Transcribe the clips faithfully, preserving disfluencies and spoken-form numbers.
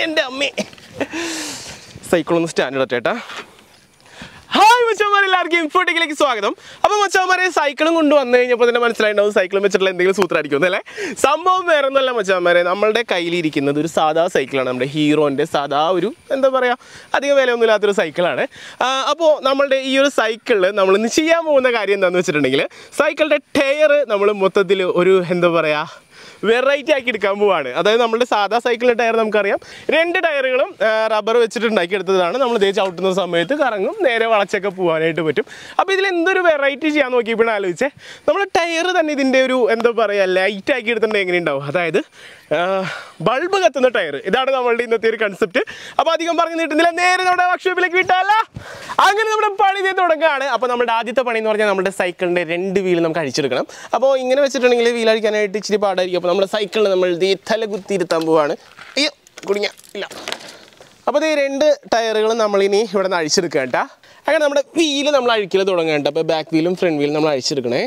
എൻ്റെ അമ്മേ സൈക്കിളൊന്ന് സ്റ്റാൻഡ് ചേട്ടാ. ഹായ് മച്ചാന്മാരെ, എല്ലാവർക്കും ഇൻഫോടെക്കിലേക്ക് സ്വാഗതം. അപ്പോൾ മച്ചാന്മാരെ, സൈക്കിളും കൊണ്ട് വന്നു കഴിഞ്ഞപ്പോൾ തന്നെ മനസ്സിലായിട്ടുണ്ടാവും സൈക്കിളും വെച്ചിട്ടുള്ള എന്തെങ്കിലും സൂത്രമായിരിക്കും അല്ലേ. സംഭവം വേറെ ഒന്നുമല്ല മച്ചാന്മാരെ, നമ്മളുടെ കയ്യിലിരിക്കുന്നത് ഒരു സാധാ സൈക്കിളാണ്. നമ്മുടെ ഹീറോൻ്റെ സാധാ ഒരു എന്താ പറയുക അധികം വിലയൊന്നുമില്ലാത്തൊരു സൈക്കിളാണ്. അപ്പോൾ നമ്മളുടെ ഈ ഒരു സൈക്കിളിൽ നമ്മളിന്ന് ചെയ്യാൻ പോകുന്ന കാര്യം എന്താണെന്ന് വെച്ചിട്ടുണ്ടെങ്കിൽ സൈക്കിളിൻ്റെ ടയർ നമ്മൾ മൊത്തത്തിൽ ഒരു എന്താ പറയുക വെറൈറ്റി ആക്കി എടുക്കാൻ പോവാണ്. അതായത് നമ്മുടെ സാധാ സൈക്കിളിൻ്റെ ടയർ നമുക്കറിയാം, രണ്ട് ടയറുകളും റബ്ബർ വെച്ചിട്ട് ഉണ്ടാക്കിയെടുത്തതാണ്. നമ്മൾ ഇതേ ചവിട്ടുന്ന സമയത്ത് കറങ്ങും, നേരെ വളച്ചൊക്കെ പോകാനായിട്ട് പറ്റും. അപ്പോൾ ഇതിൽ എന്തൊരു വെറൈറ്റി ചെയ്യാൻ നോക്കിയപ്പോഴും ആലോചിച്ചേ, നമ്മൾ ടയർ തന്നെ ഇതിൻ്റെ ഒരു എന്താ പറയുക ലൈറ്റ് ആക്കി എടുത്തിട്ടുണ്ടെങ്കിൽ എങ്ങനെ ഉണ്ടാവും, അതായത് ബൾബ് കത്തുന്ന ടയർ. ഇതാണ് നമ്മളുടെ ഇന്നത്തെ ഒരു കൺസെപ്റ്റ്. അപ്പോൾ അധികം പറഞ്ഞു നീട്ടുന്നില്ല, നേരെ നമ്മുടെ വർക്ക്ഷോപ്പിലേക്ക് വിട്ടാല. അങ്ങനെ നമ്മുടെ പണി ചെയ്ത് തുടങ്ങുകയാണ്. അപ്പോൾ നമ്മുടെ ആദ്യത്തെ പണി എന്ന് പറഞ്ഞാൽ നമ്മുടെ സൈക്കിളിൻ്റെ രണ്ട് വീൽ നമുക്ക് അഴിച്ചെടുക്കണം. അപ്പോൾ ഇങ്ങനെ വെച്ചിട്ടുണ്ടെങ്കിൽ വീൽ അഴിക്കാനായിട്ട് ഇച്ചിരി പാടായിരിക്കും. അപ്പോൾ നമ്മുടെ സൈക്കിളിൽ നമ്മൾ ഈ തല കുത്തിയിരുത്താൻ പോവാണ്. അയ്യോ കുടുങ്ങിയ ഇല്ല. അപ്പോൾ ഈ രണ്ട് ടയറുകളും നമ്മളിനി ഇവിടെ നിന്ന് അഴിച്ചെടുക്കുക കേട്ടോ. അങ്ങനെ നമ്മുടെ വീല് നമ്മൾ അഴിക്കൽ തുടങ്ങുക കേട്ടോ. അപ്പോൾ ബാക്ക് വീലും ഫ്രണ്ട് വീലും നമ്മൾ അഴിച്ചെടുക്കണേ.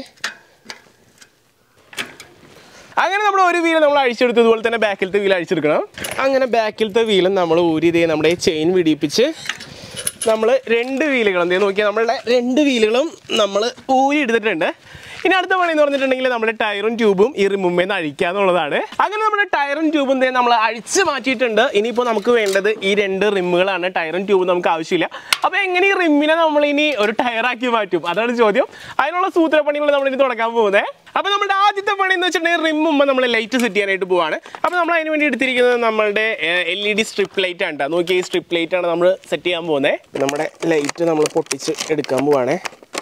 അങ്ങനെ നമ്മൾ ഒരു വീല് നമ്മൾ അഴിച്ചെടുത്തതുപോലെ തന്നെ ബാക്കിലത്തെ വീൽ അഴിച്ചെടുക്കണം. അങ്ങനെ ബാക്കിലത്തെ വീലും നമ്മൾ ഊരി ഇതേ നമ്മുടെ ചെയിൻ പിടിപ്പിച്ച് നമ്മൾ രണ്ട് വീലുകൾ എന്തെങ്കിലും നോക്കിയാൽ നമ്മളുടെ രണ്ട് വീലുകളും നമ്മൾ ഊരി എടുത്തിട്ടുണ്ട്. ഇനി അടുത്ത പണി എന്ന് പറഞ്ഞിട്ടുണ്ടെങ്കിൽ നമ്മുടെ ടയറും ട്യൂബും ഈ റിമ്മുമ്മയിൽ നിന്ന് അഴിക്കുക എന്നുള്ളതാണ്. അങ്ങനെ നമ്മുടെ ടയറും ട്യൂബും എന്തെങ്കിലും നമ്മൾ അഴിച്ച് മാറ്റിയിട്ടുണ്ട്. ഇനിയിപ്പോൾ നമുക്ക് വേണ്ടത് ഈ രണ്ട് റിമ്മുകളാണ്. ടയറും ട്യൂബും നമുക്ക് ആവശ്യമില്ല. അപ്പോൾ എങ്ങനെ ഈ റിമ്മിനെ നമ്മളിനി ഒരു ടയറാക്കി മാറ്റും, അതാണ് ചോദ്യം. അതിനുള്ള സൂത്രപ്പണികൾ നമ്മളിനി തുടങ്ങാൻ പോകുന്നത്. അപ്പോൾ നമ്മുടെ ആദ്യത്തെ പണി എന്ന് വെച്ചിട്ടുണ്ടെങ്കിൽ റിമ്മുമ്മ നമ്മൾ ലൈറ്റ് സെറ്റ് ചെയ്യാനായിട്ട് പോവാണ്. അപ്പോൾ നമ്മൾ അതിന് വേണ്ടി എടുത്തിരിക്കുന്നത് നമ്മളുടെ L E D strip light ആണ് കേട്ടോ. നോക്കി, ഈ സ്ട്രിപ്പ് ലൈറ്റ് ആണ് നമ്മൾ സെറ്റ് ചെയ്യാൻ പോകുന്നത്. നമ്മുടെ ലൈറ്റ് നമ്മൾ പൊട്ടിച്ച് എടുക്കാൻ പോവാണേ.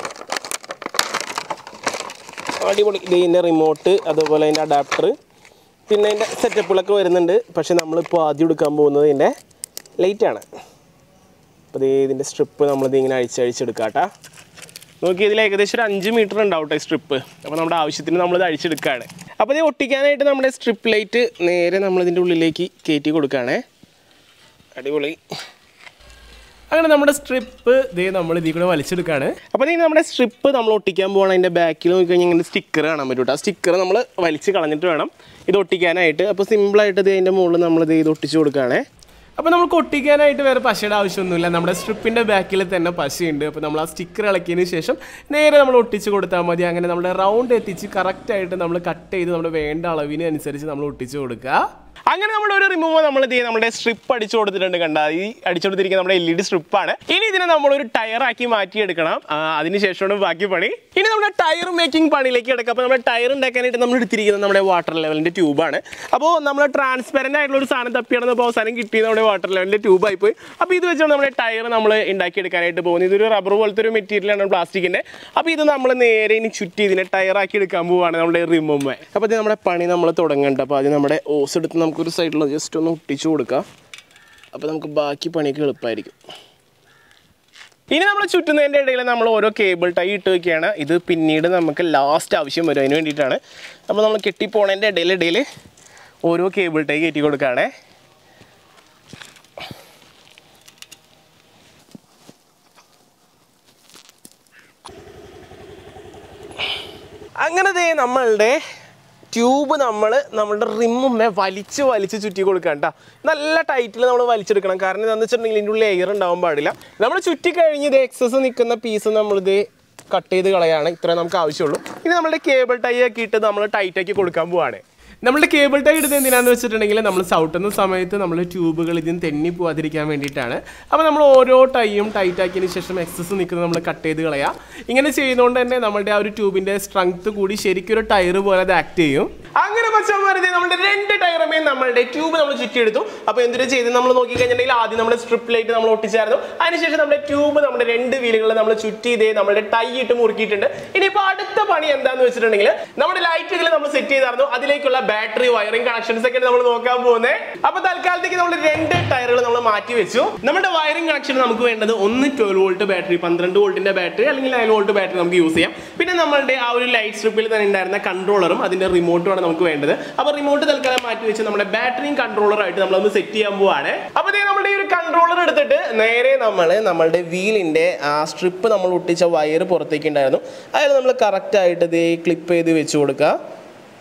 അടിപൊളി. ഇതിൻ്റെ റിമോട്ട്, അതുപോലെ അതിൻ്റെ അഡാപ്റ്റർ, പിന്നെ അതിൻ്റെ സെറ്റപ്പുകളൊക്കെ വരുന്നുണ്ട്. പക്ഷേ നമ്മളിപ്പോൾ ആദ്യം എടുക്കാൻ പോകുന്നത് ഇതിൻ്റെ ലൈറ്റാണ്. അപ്പോൾ ഇത് ഇതിൻ്റെ സ്ട്രിപ്പ് നമ്മളിത് ഇങ്ങനെ അഴിച്ചഴിച്ചെടുക്കാം കേട്ടോ. നോക്കി, ഇതിൽ ഏകദേശം ഒരു അഞ്ച് മീറ്റർ ഉണ്ടാവും കേട്ടോ സ്ട്രിപ്പ്. അപ്പോൾ നമ്മുടെ ആവശ്യത്തിന് നമ്മളിത് അഴിച്ചെടുക്കുകയാണ്. അപ്പോൾ ഇത് ഒട്ടിക്കാനായിട്ട് നമ്മുടെ സ്ട്രിപ്പ് ലൈറ്റ് നേരെ നമ്മളിതിൻ്റെ ഉള്ളിലേക്ക് കയറ്റി കൊടുക്കുകയാണേ. അടിപൊളി. അങ്ങനെ നമ്മുടെ സ്ട്രിപ്പ് ഇതേ നമ്മൾ ഇതിൽ കൂടെ വലിച്ചെടുക്കുകയാണ്. അപ്പോൾ ഈ നമ്മുടെ സ്ട്രിപ്പ് നമ്മൾ ഒട്ടിക്കാൻ പോകണം. അതിൻ്റെ ബാക്കിൽ നോക്കിക്കഴിഞ്ഞാൽ ഇങ്ങനെ സ്റ്റിക്കർ കാണാൻ പറ്റും. ആ സ്റ്റിക്കർ നമ്മൾ വലിച്ച് കളഞ്ഞിട്ട് വേണം ഇത് ഒട്ടിക്കാനായിട്ട്. അപ്പോൾ സിമ്പിളായിട്ട് ഇത് അതിൻ്റെ മുകളിൽ നമ്മളിത് ഇത് ഒട്ടിച്ച് കൊടുക്കുകയാണേ. അപ്പോൾ നമുക്ക് ഒട്ടിക്കാനായിട്ട് വേറെ പശയുടെ ആവശ്യമൊന്നുമില്ല. നമ്മുടെ സ്ട്രിപ്പിൻ്റെ ബാക്കിൽ തന്നെ പശയുണ്ട്. അപ്പോൾ നമ്മൾ ആ സ്റ്റിക്കർ ഇളക്കിയതിന് ശേഷം നേരെ നമ്മൾ ഒട്ടിച്ച് കൊടുത്താൽ മതി. അങ്ങനെ നമ്മുടെ റൗണ്ട് എത്തിച്ച് കറക്റ്റായിട്ട് നമ്മൾ കട്ട് ചെയ്ത് നമ്മുടെ വേണ്ട അളവിന് അനുസരിച്ച് നമ്മൾ ഒട്ടിച്ച് കൊടുക്കുക. അങ്ങനെ നമ്മുടെ ഒരു റിമൂവർ നമ്മൾ ഇത് നമ്മുടെ സ്ട്രിപ്പ് അടിച്ചു കൊടുത്തിട്ടുണ്ട്. കണ്ട, ഈ അടിച്ചു കൊടുത്തിരിക്കുന്ന നമ്മുടെ എൽ ഇ ഡി സ്ട്രിപ്പാണ്. ഇനി ഇതിനെ നമ്മളൊരു ടയറാക്കി മാറ്റിയെടുക്കണം. അതിനുശേഷമാണ് ബാക്കി പണി. ഇനി നമ്മുടെ ടയർ മേക്കിംഗ് പണിയിലേക്ക് കിടക്കുക. അപ്പോൾ നമ്മുടെ ടയർ ഉണ്ടാക്കാനായിട്ട് നമ്മൾ എടുത്തിരിക്കുന്നത് നമ്മുടെ വാട്ടർ ലെവലിൻ്റെ ട്യൂബാണ്. അപ്പോൾ നമ്മൾ ട്രാൻസ്പെറൻ്റ് ആയിട്ടുള്ള ഒരു സാധനം തപ്പിയാണെന്ന് അവസാനം കിട്ടിയത് നമ്മുടെ വാട്ടർ ലെവലിൻ്റെ ട്യൂബായി പോയി. അപ്പോൾ ഇത് വെച്ചാണ് നമ്മുടെ ടയർ നമ്മൾ ഉണ്ടാക്കിയെടുക്കാനായിട്ട് പോകുന്നത്. ഇതൊരു റബ്ബർ പോലത്തെ ഒരു മെറ്റീരിയലാണ്, പ്ലാസ്റ്റിക്കിൻ്റെ. അപ്പോൾ ഇത് നമ്മൾ നേരെ ഇനി ചുറ്റി ഇതിനെ ടയറാക്കി എടുക്കാൻ പോവുകയാണ് നമ്മുടെ റിമൂവർ. അപ്പോൾ ഇത് നമ്മുടെ പണി നമ്മൾ തുടങ്ങേണ്ട. അപ്പോൾ അത് നമ്മുടെ ഓസ് എടുത്ത് നമുക്ക് ഒരു സൈഡിൽ ജസ്റ്റ് ഒന്ന് ഒട്ടിച്ചു കൊടുക്കാം. അപ്പോൾ നമുക്ക് ബാക്കി പണിയൊക്കെ എളുപ്പമായിരിക്കും. ഇനി നമ്മൾ ചുറ്റുന്നതിൻ്റെ ഇടയിൽ നമ്മൾ ഓരോ കേബിൾ ടൈ ഇട്ട് വയ്ക്കുകയാണ്. ഇത് പിന്നീട് നമുക്ക് ലാസ്റ്റ് ആവശ്യം വരും, അതിന് വേണ്ടിയിട്ടാണ്. അപ്പോൾ നമ്മൾ കെട്ടിപ്പോണതിൻ്റെ ഇടയിൽ ഇടയിൽ ഓരോ കേബിൾ ടൈ കയറ്റി കൊടുക്കുകയാണേ. അങ്ങനെ ദേ നമ്മളുടെ ട്യൂബ് നമ്മൾ നമ്മളുടെ റിമ്മുമ്മേ വലിച്ച് വലിച്ച് ചുറ്റി കൊടുക്കാം കേട്ടോ. നല്ല ടൈറ്റിൽ നമ്മൾ വലിച്ചെടുക്കണം. കാരണം എന്താണെന്ന് വെച്ചിട്ടുണ്ടെങ്കിൽ ഇതിൻ്റെ ഉള്ളിൽ എയർ ഉണ്ടാവാൻ പാടില്ല. നമ്മൾ ചുറ്റി കഴിഞ്ഞ് ഇത് എക്സസ് നിൽക്കുന്ന പീസ് നമ്മളിത് കട്ട് ചെയ്ത് കളയാണ്. ഇത്രയും നമുക്ക് ആവശ്യമുള്ളൂ. ഇനി നമ്മുടെ കേബിൾ ടൈ ഒക്കെ ഇട്ട് നമ്മൾ ടൈറ്റാക്കി കൊടുക്കാൻ പോവാണ്. നമ്മുടെ കേബിൾ ടൈ ഇടുന്നത് എന്തിനാണെന്ന് വെച്ചിട്ടുണ്ടെങ്കിൽ നമ്മൾ ചവിട്ടുന്ന സമയത്ത് നമ്മൾ ട്യൂബുകൾ ഇതിന് തെന്നി പോകാതിരിക്കാൻ വേണ്ടിയിട്ടാണ്. അപ്പോൾ നമ്മൾ ഓരോ ടൈയും ടൈറ്റാക്കിയതിന് ശേഷം എക്സസ് നിൽക്കുന്നത് നമ്മൾ കട്ട് ചെയ്ത് കളയാം. ഇങ്ങനെ ചെയ്യുന്നതുകൊണ്ട് തന്നെ നമ്മുടെ ആ ഒരു ട്യൂബിൻ്റെ സ്ട്രെങ്ത് കൂടി ശരിക്കും ഒരു ടയർ പോലെ അത് ആക്ട് ചെയ്യും. അങ്ങനെ മച്ചാന്മാരെ നമ്മുടെ രണ്ട് ടയറുമേ നമ്മളുടെ ട്യൂബ് നമ്മൾ ചുറ്റിയെടുത്തു. അപ്പോൾ എന്തിനാ ചെയ്ത് നമ്മൾ നോക്കിക്കഴിഞ്ഞിട്ടുണ്ടെങ്കിൽ ആദ്യം നമ്മുടെ സ്ട്രിപ്പ് ലൈറ്റ് നമ്മൾ ഒട്ടിച്ചായിരുന്നു. അതിനുശേഷം നമ്മുടെ ട്യൂബ് നമ്മുടെ രണ്ട് വീലുകളിൽ നമ്മൾ ചുറ്റി ഇതേ നമ്മുടെ ടൈ ഇട്ട് മുറുക്കിയിട്ടുണ്ട്. ഇനിയിപ്പോൾ അടുത്ത പണി എന്താണെന്ന് വെച്ചിട്ടുണ്ടെങ്കിൽ നമ്മുടെ ലൈറ്റ് ഇതിൽ നമ്മൾ സെറ്റ് ചെയ്തായിരുന്നു. അതിലേക്കുള്ള ബാറ്ററി വയറിംഗ് കണക്ഷൻസ് ഒക്കെ നമ്മൾ നോക്കാൻ പോകുന്നത്. അപ്പോൾ തൽക്കാലത്തേക്ക് നമ്മൾ രണ്ട് ടയറുകൾ നമ്മൾ മാറ്റി വെച്ചു. നമ്മുടെ വയറിംഗ് കണക്ഷൻ നമുക്ക് വേണ്ടത് ഒന്ന് ട്വൽവ് വോൾട്ട് ബാറ്ററി, പന്ത്രണ്ട് വോൾട്ടിന്റെ ബാറ്ററി അല്ലെങ്കിൽ നയൻ വോൾട്ട് ബാറ്ററി നമുക്ക് യൂസ് ചെയ്യാം. പിന്നെ നമ്മളുടെ ആ ഒരു ലൈറ്റ് സ്ട്രിപ്പിൽ തന്നെ ഉണ്ടായിരുന്ന കൺട്രോളറും അതിന്റെ റിമോട്ടുമാണ് നമുക്ക് വേണ്ടത്. അപ്പോൾ റിമോട്ട് തൽക്കാലം മാറ്റി വെച്ച് നമ്മുടെ ബാറ്ററിയും കൺട്രോളറായിട്ട് നമ്മളൊന്ന് സെറ്റ് ചെയ്യാൻ പോവാണ്. അപ്പോൾ നമ്മുടെ ഈ ഒരു കൺട്രോളർ എടുത്തിട്ട് നേരെ നമ്മൾ നമ്മളുടെ വീലിന്റെ ആ സ്ട്രിപ്പ് നമ്മൾ ഒട്ടിച്ച വയർ പുറത്തേക്ക് ഉണ്ടായിരുന്നു. അതിൽ നമ്മൾ കറക്റ്റ് ആയിട്ട് ഇത് ക്ലിപ്പ് ചെയ്ത് വെച്ച് കൊടുക്കുക.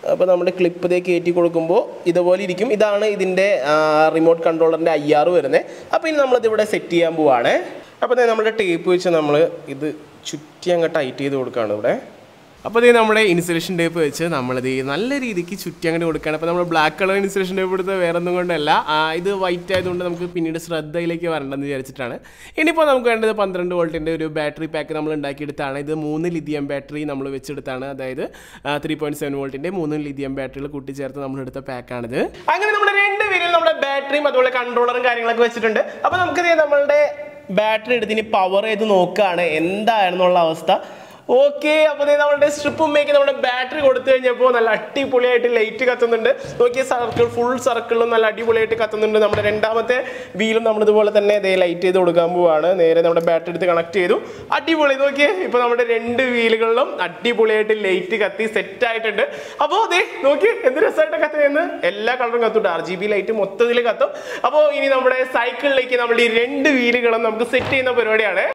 അപ്പോൾ നമ്മുടെ ക്ലിപ്പ് ഇതേ കയറ്റി കൊടുക്കുമ്പോൾ ഇതുപോലെ ഇരിക്കും. ഇതാണ് ഇതിൻ്റെ റിമോട്ട് കൺട്രോളറിൻ്റെ ഐ ആർ വരുന്നത്. അപ്പോൾ ഇനി നമ്മളിതിവിടെ സെറ്റ് ചെയ്യാൻ പോവാണ്. അപ്പോൾ നമ്മുടെ ടേപ്പ് വെച്ച് നമ്മൾ ഇത് ചുറ്റി അങ്ങ് ടൈറ്റ് ചെയ്ത് കൊടുക്കുകയാണ് ഇവിടെ. അപ്പോൾ ഇത് നമ്മുടെ ഇൻസുലേഷൻ ടേപ്പ് വെച്ച് നമ്മളിത് നല്ല രീതിക്ക് ചുറ്റി അങ്ങോട്ട് കൊടുക്കുകയാണ്. അപ്പോൾ നമ്മൾ ബ്ലാക്ക് കളർ ഇൻസുലേഷൻ ടേപ്പ് എടുത്ത് വേറെ ഒന്നും കൊണ്ടല്ല, ഇത് വൈറ്റ് ആയതുകൊണ്ട് നമുക്ക് പിന്നീട് ശ്രദ്ധയിലേക്ക് വരണ്ടെന്ന് വിചാരിച്ചിട്ടാണ്. ഇനിയിപ്പോൾ നമുക്ക് വേണ്ടത് പന്ത്രണ്ട് വോൾട്ടിൻ്റെ ഒരു ബാറ്ററി പാക്ക് നമ്മൾ ഉണ്ടാക്കിയെടുത്താണ്. ഇത് മൂന്ന് ലിഥിയം ബാറ്ററി നമ്മൾ വെച്ചെടുത്താണ്. അതായത് ത്രീ പോയിന്റ് സെവൻ വോൾട്ടിൻ്റെ മൂന്ന് ലിഥിയം ബാറ്ററികൾ കൂട്ടിച്ചേർത്ത് നമ്മൾ എടുത്ത പാക്കാണിത്. അങ്ങനെ നമ്മുടെ രണ്ട് വീലിൽ നമ്മുടെ ബാറ്ററിയും അതുപോലെ കൺട്രോളറും കാര്യങ്ങളൊക്കെ വെച്ചിട്ടുണ്ട്. അപ്പോൾ നമുക്കിത് നമ്മളുടെ ബാറ്ററി എടുത്ത് ഇനി പവർ ചെയ്ത് നോക്കുകയാണ് എന്താണെന്നുള്ള അവസ്ഥ. ഓക്കെ, അപ്പോൾ നമ്മളുടെ സ്ട്രിപ്പ് ഉമ്മയ്ക്ക് നമ്മുടെ ബാറ്ററി കൊടുത്തു കഴിഞ്ഞപ്പോൾ നല്ല അടിപൊളിയായിട്ട് ലൈറ്റ് കത്തുന്നുണ്ട്. നോക്കിയ സർക്കിൾ ഫുൾ സർക്കിളും നല്ല അടിപൊളിയായിട്ട് കത്തുന്നുണ്ട്. നമ്മുടെ രണ്ടാമത്തെ വീലും നമ്മളിതുപോലെ തന്നെ ഇതേ ലൈറ്റ് ചെയ്ത് കൊടുക്കാൻ പോവാണ്. നേരെ നമ്മുടെ ബാറ്ററി എടുത്ത് കണക്ട് ചെയ്തു. അടിപൊളി. നോക്കിയേ, ഇപ്പോൾ നമ്മുടെ രണ്ട് വീലുകളിലും അടിപൊളിയായിട്ട് ലൈറ്റ് കത്തി സെറ്റ് ആയിട്ടുണ്ട്. അപ്പോൾ അതേ നോക്കി എന്ത് രസമായിട്ട് കത്തുമെന്ന്. എല്ലാ കളറും കത്തും. ആർ ജി ബി ലൈറ്റ് മൊത്തത്തിൽ കത്തും. അപ്പോൾ ഇനി നമ്മുടെ സൈക്കിളിലേക്ക് നമ്മുടെ ഈ രണ്ട് വീലുകളും നമുക്ക് സെറ്റ് ചെയ്യുന്ന പരിപാടിയാണ്.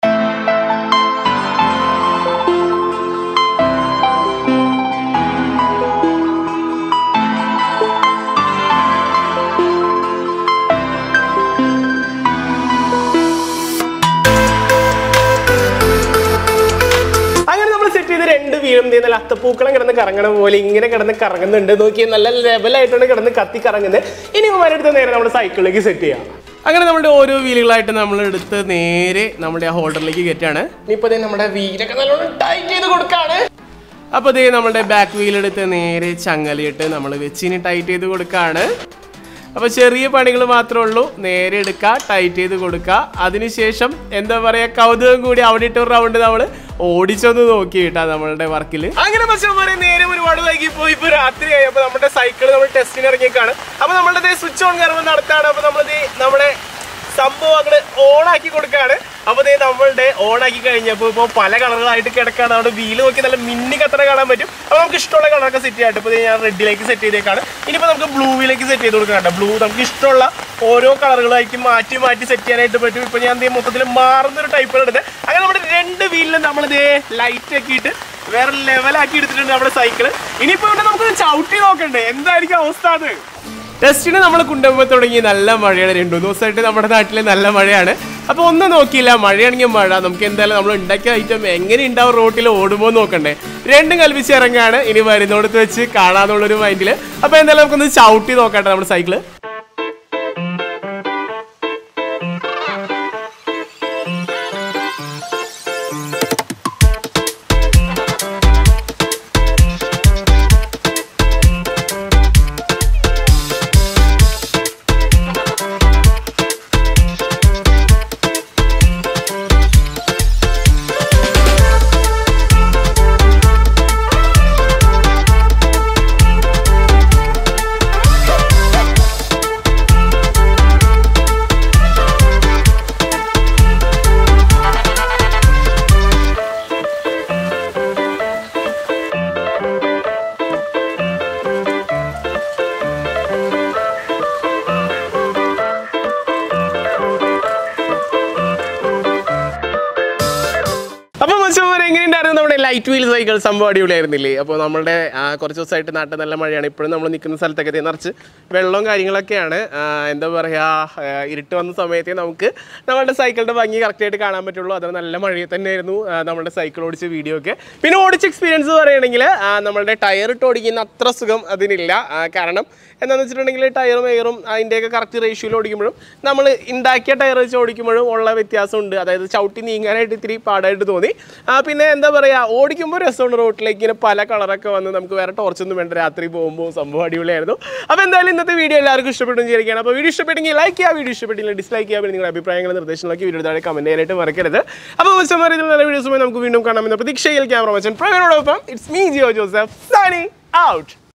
രണ്ട് വീലും നല്ല അത്തപ്പൂക്കളം കിടന്ന് കറങ്ങണ പോലെ ഇങ്ങനെ കിടന്ന് കറങ്ങുന്നുണ്ട്. നോക്കി നല്ല ലെവലായിട്ടാണ് കിടന്ന് കത്തി കറങ്ങുന്നത്. ഇനി ഇവന്മാരെടുത്ത് നേരെ നമ്മുടെ സൈക്കിളിലേക്ക് സെറ്റ് ചെയ്യാം. അങ്ങനെ നമ്മുടെ ഓരോ വീലുകളായിട്ട് നമ്മൾ എടുത്ത് നേരെ നമ്മുടെ ആ ഹോൾഡറിലേക്ക് കയറ്റാണ്. ഇനിയിപ്പോൾ നമ്മുടെ വീലൊക്കെ നല്ലോണം ടൈറ്റ് ചെയ്ത് കൊടുക്കാണ്. അപ്പോൾ ഇതേ നമ്മുടെ ബാക്ക് വീലെടുത്ത് നേരെ ചങ്ങലയിട്ട് നമ്മൾ വെച്ചിന് ടൈറ്റ് ചെയ്ത് കൊടുക്കാണ്. അപ്പോൾ ചെറിയ പണികൾ മാത്രമേ ഉള്ളൂ. നേരെ എടുക്കുക, ടൈറ്റ് ചെയ്ത് കൊടുക്കുക. അതിനുശേഷം എന്താ പറയുക, കൗതുകം കൂടി അവിടെ ഇട്ട് റൗണ്ട് നമ്മൾ ഓടിച്ചൊന്ന് നോക്കി കിട്ടാ നമ്മളുടെ വർക്കിൽ. അങ്ങനെ പക്ഷേ നേരെ ഒരുപാട് വൈകി പോയി. ഇപ്പോൾ രാത്രിയായി. അപ്പോൾ നമ്മുടെ സൈക്കിൾ നമ്മൾ ടെസ്റ്റിന് ഇറങ്ങിയേക്കാണ്. അപ്പോൾ നമ്മളുടെ സ്വിച്ച് ഓൺ കർമ്മം നടത്താണ്. അപ്പോൾ നമ്മളിത് നമ്മുടെ സംഭവം അങ്ങനെ ഓണാക്കി കൊടുക്കുകയാണ്. അപ്പോൾ ഇതേ നമ്മളുടെ ഓണാക്കി കഴിഞ്ഞപ്പോൾ ഇപ്പോൾ പല കളറുകളായിട്ട് കിടക്കുകയാണ്. അവിടെ വീല് നോക്കി നല്ല മിന്നി കത്തറ കാണാൻ പറ്റും. അപ്പോൾ നമുക്ക് ഇഷ്ടമുള്ള കളറൊക്കെ സെറ്റ് ചെയ്യാം. ഇപ്പോൾ ഞാൻ റെഡിലേക്ക് സെറ്റ് ചെയ്തേക്കാണ്. ഇനിയിപ്പോൾ നമുക്ക് ബ്ലൂവിലേക്ക് സെറ്റ് ചെയ്ത് കൊടുക്കാനുണ്ട്. ബ്ലൂ നമുക്ക് ഇഷ്ടമുള്ള ഓരോ കളറുകളായിട്ട് മാറ്റി മാറ്റി സെറ്റ് ചെയ്യാനായിട്ട് പറ്റും. ഇപ്പോൾ ഞാൻ ഇതേ മൊത്തത്തിൽ മാറുന്നൊരു ടൈപ്പാണ് എടുത്തത്. അങ്ങനെ നമ്മുടെ രണ്ട് വീലിലും നമ്മളിതേ ലൈറ്റ് ആക്കിയിട്ട് വേറെ ലെവലാക്കി എടുത്തിട്ടുണ്ട് നമ്മുടെ സൈക്കിള്. ഇനിയിപ്പോൾ ഇവിടെ നമുക്ക് ചവിട്ടി നോക്കണ്ടേ എന്തായിരിക്കും അവസ്ഥ. അത് ടെസ്റ്റിന് നമ്മൾ കൊണ്ടുപോകുമ്പോൾ തുടങ്ങി നല്ല മഴയാണ്. രണ്ടു മൂന്ന് ദിവസമായിട്ട് നമ്മുടെ നാട്ടിൽ നല്ല മഴയാണ്. അപ്പോൾ ഒന്നും നോക്കിയില്ല, മഴയാണെങ്കിൽ മഴ. നമുക്ക് എന്തായാലും നമ്മൾ ഉണ്ടാക്കിയ ഐറ്റം എങ്ങനെ ഉണ്ടാവും റോട്ടിൽ ഓടുമ്പോൾ നോക്കണ്ടേ. രണ്ടും കൽപ്പിച്ച് ഇറങ്ങാണ്. ഇനി വരുന്നോടത്ത് വെച്ച് കാണാന്നുള്ളൊരു മൈൻഡിൽ. അപ്പോൾ എന്തായാലും നമുക്കൊന്ന് ചവിട്ടി നോക്കട്ടെ നമ്മുടെ സൈക്കിള്. ലൈറ്റ് വീൽ സൈക്കിൾ സംഭവം അടിപൊളിയായിരുന്നില്ലേ. അപ്പോൾ നമ്മുടെ കുറച്ച് ദിവസമായിട്ട് നാട്ടിൽ നല്ല മഴയാണ്. ഇപ്പോഴും നമ്മൾ നിൽക്കുന്ന സ്ഥലത്തൊക്കെ നിറച്ച് വെള്ളവും കാര്യങ്ങളൊക്കെയാണ്. എന്താ പറയുക, ഇരുട്ട് വന്ന സമയത്തേ നമുക്ക് നമ്മളുടെ സൈക്കിളിൻ്റെ ഭംഗി കറക്റ്റായിട്ട് കാണാൻ പറ്റുള്ളൂ. അത് നല്ല മഴയിൽ തന്നെയായിരുന്നു നമ്മുടെ സൈക്കിൾ ഓടിച്ച വീഡിയോ ഒക്കെ. പിന്നെ ഓടിച്ച എക്സ്പീരിയൻസ് പറയുകയാണെങ്കിൽ നമ്മളുടെ ടയർ ഇട്ട് ഓടിക്കുന്ന അത്ര സുഖം അതിനില്ല. കാരണം എന്താണെന്ന് വെച്ചിട്ടുണ്ടെങ്കിൽ ടയറും എയറും അതിൻ്റെയൊക്കെ കറക്റ്റ് റേഷ്യോയിൽ ഓടിക്കുമ്പോഴും നമ്മൾ ഉണ്ടാക്കിയ ടയർ വെച്ച് ഓടിക്കുമ്പോഴും ഉള്ള വ്യത്യാസമുണ്ട്. അതായത് ചവിട്ടി നീങ്ങാനായിട്ട് ഇത്തിരി പാടായിട്ട് തോന്നി. പിന്നെ എന്താ പറയുക, ഓടിക്കുമ്പോൾ രസമുണ്ട്. റോട്ടിലേക്ക് ഇങ്ങനെ പല കളറൊക്കെ വന്ന് നമുക്ക് വേറെ ടോർച്ചൊന്നും വേണ്ട. രാത്രി പോകുമ്പോൾ സംഭവം അടിപൊളിയായിരുന്നു. അപ്പോൾ എന്തായാലും ഇന്നത്തെ വീഡിയോ എല്ലാവർക്കും ഇഷ്ടപ്പെട്ടു വിചാരിക്കുകയാണ്. അപ്പോൾ വീഡിയോ ഇഷ്ടപ്പെട്ടെങ്കിൽ ലൈക്ക് ചെയ്യുക, വീഡിയോ ഇഷ്ടപ്പെട്ടില്ല ഡിസ്ലൈക്ക് ചെയ്യുക. പിന്നെ നിങ്ങളുടെ അഭിപ്രായങ്ങളും നിർദ്ദേശങ്ങളൊക്കെ വീഡിയോ താഴെ കമൻറ്റ് ചെയ്യാനായിട്ട് മറക്കരുത്. അപ്പോൾ മച്ചന്മാർ ഇതിൽ നല്ല വീഡിയോസുമായി നമുക്ക് വീണ്ടും കാണാമെന്ന പ്രതീക്ഷയിൽ ക്യാമറ മച്ചൻ പ്രവീണോടൊപ്പം it's me Jio Joseph signing out.